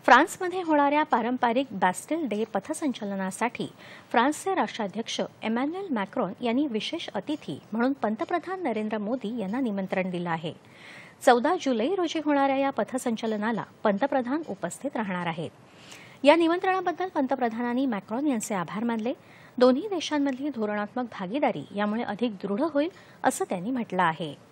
फ्रान्समध्ये होणाऱ्या पारंपरिक बॅस्टिल डे पथसंचलनासाठी फ्रान्सचे राष्ट्राध्यक्ष इमॅन्युएल मॅक्रॉन यांनी विशेष अतिथी म्हणून पंतप्रधान नरेंद्र मोदी यांना निमंत्रण दिलं आहे। 14 जुलै रोजी होणाऱ्या या पथसंचलनाला पंतप्रधान उपस्थित राहणार आहेत। या निमंत्रणाबद्दल पंतप्रधानांनी मॅक्रॉन यांचे आभार मानले। दोन्ही देशांमधली धोरणात्मक भागीदारी यामुळे अधिक दृढ होईल असं त्यांनी म्हटलं आहे।